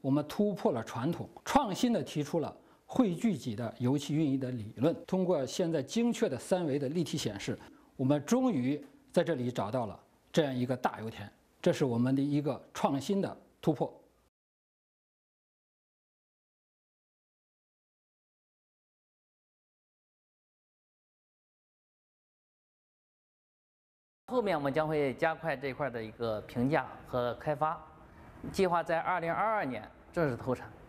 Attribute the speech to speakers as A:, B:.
A: 我们突破了传统，创新的提出了汇聚级的油气运营的理论。通过现在精确的3维的立体显示，我们终于在这里找到了这样一个大油田，这是我们的一个创新的突破。
B: 后面我们将会加快这一块的一个评价和开发，计划在2022年正式投产。